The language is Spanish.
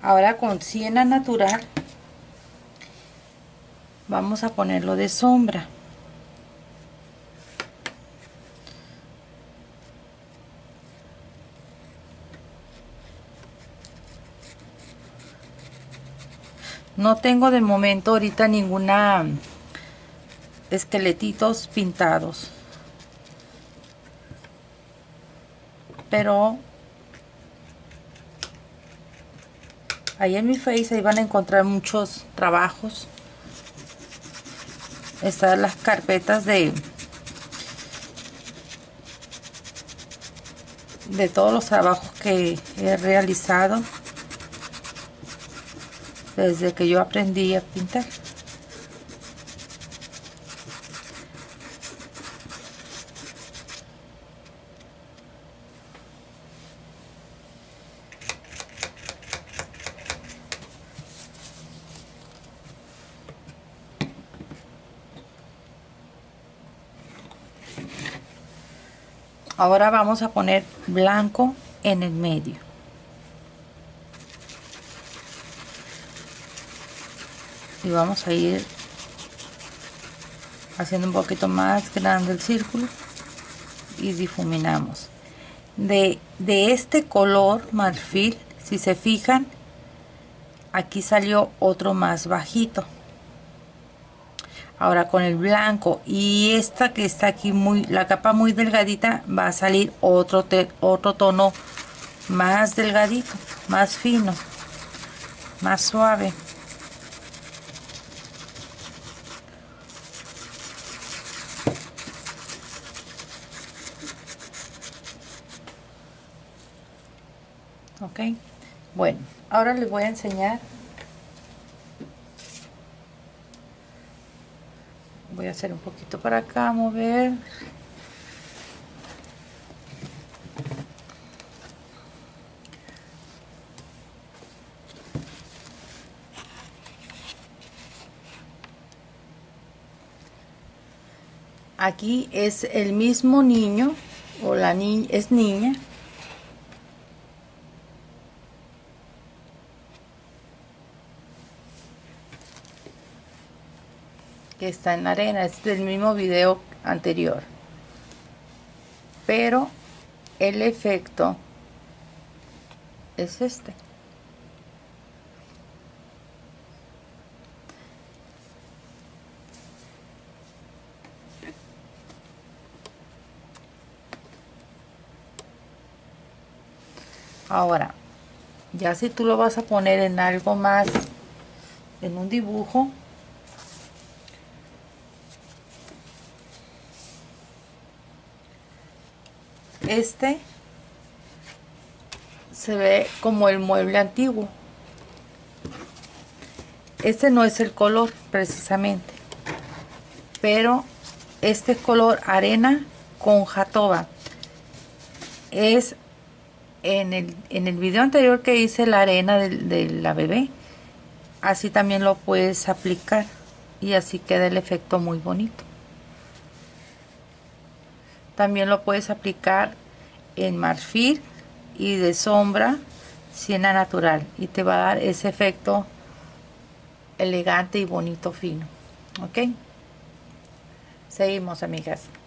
Ahora con siena natural vamos a ponerlo de sombra. No tengo de momento ahorita ninguna esqueletitos pintados, pero ahí en mi Face ahí van a encontrar muchos trabajos. Están las carpetas de todos los trabajos que he realizado desde que yo aprendí a pintar. Ahora vamos a poner blanco en el medio. Y vamos a ir haciendo un poquito más grande el círculo y difuminamos. De este color marfil, si se fijan, aquí salió otro más bajito. Ahora con el blanco y esta que está aquí la capa muy delgadita, va a salir otro tono más delgadito, más fino, más suave. Ok, bueno, ahora les voy a enseñar. Voy a hacer un poquito para acá, mover. Aquí es el mismo niño, o la niña, es niña. Que está en la arena, es del mismo video anterior. Pero el efecto es este. Ahora, ya si tú lo vas a poner en algo más, en un dibujo, este se ve como el mueble antiguo. Este no es el color precisamente, pero este color arena con jatoba es en el video anterior que hice la arena de la bebé. Así también lo puedes aplicar y así queda el efecto muy bonito. También lo puedes aplicar en marfil y de sombra siena natural y te va a dar ese efecto elegante y bonito, fino. Ok, seguimos, amigas.